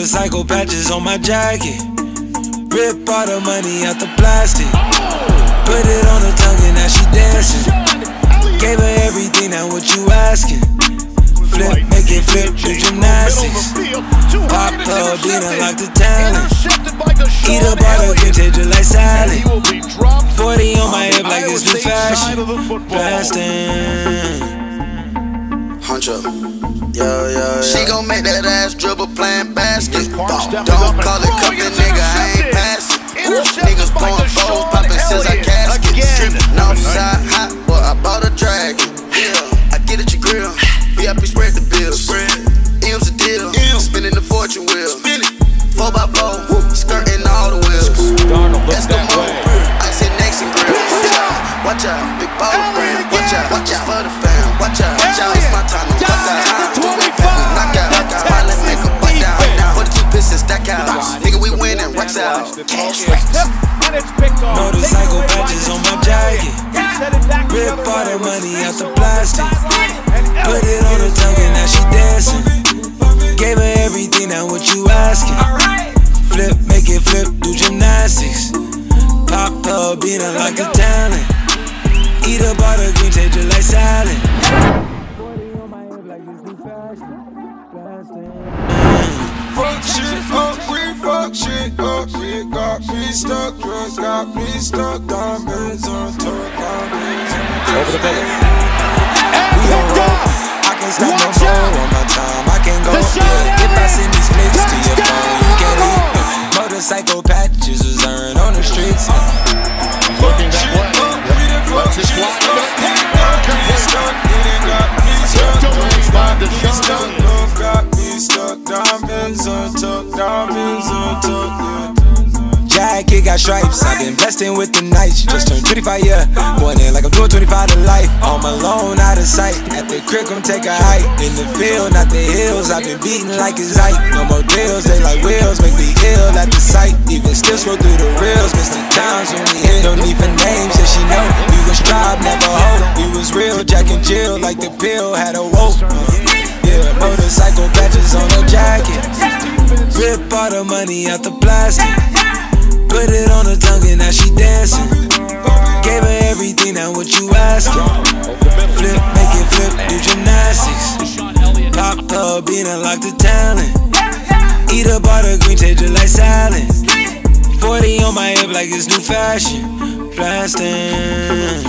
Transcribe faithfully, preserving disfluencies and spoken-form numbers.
Motorcycle patches on my jacket. Rip all the money out the plastic. Put it on her tongue and now she dancing. Gave her everything, now what you asking? Flip, make it flip, do gymnastics. Pop up, beat her like the talent. Eat up all the green, taste it like salad. Forty on my hip like it's new fashion. Blasting. Huncho. Yo, yo, yo. She gon' make that ass dribble playing basket. Don't call it cuffin', nigga, I ain't passing. Niggas pouring foes, poppin' since I casket. Northside hot, boy, I bought a dragon. Yeah, I get at your grill. V I P spread the bills. M's a deal. Spinning the fortune wheel. Four by four, skirting all the wheels. Eskimo, ice and necks and grills. Watch out, big ball brand. Watch out, watch out for the fam. Watch out, watch out, it's my time. No cut out. Do it, knock out, knock out. Pilot make a bite down. forty-two pistons stack out. Nigga, we winning, rocks out. Cash racks. Motorcycle patches on my jacket. Rip all the money out the plastic. Put it on her tongue and now she dancing. Gave her everything, now what you asking? Flip, make it flip, do gymnastics. Pop up, beat her like a talent. Eat up all the green, taste it like salad. Fuck shit up, we fuck shit up. We got me stuck, drugs got me stuck. Diamonds on top, diamonds on top. Over the belly. We on roll, I can't stop no more on my time. I can't go, yeah. If I send these flicks to your phone, you can't leave. Motorcycle patches was earned on the streets. Looking that way. Watch this fly. Love got me stuck, diamonds on top, diamonds on top, yeah. Jacket got stripes, I've been blessed in with the nights. Just turned twenty-five, yeah, going in like I'm doing twenty-five to life. All alone, out of sight, at the crib, come take a hike. In the field, not the hills, I've been beating like it's height. No more deals, they like wheels, make me ill at the sight. Even still scroll through the reels, miss the times when we hit. Don't need for names, yeah, she know. We was strive, never hope. We was real, Jack and Jill, like the pill, had a woke. Yeah, motorcycle patches on her jacket. Rip all the money out the plastic. Put it on her tongue and now she dancing. Gave her everything, now what you asking? Flip, make it flip, do gymnastics. Pop up, beat her like the talent. Eat up all the green, taste it like salad. Forty on my hip like it's new fashion. Blasting.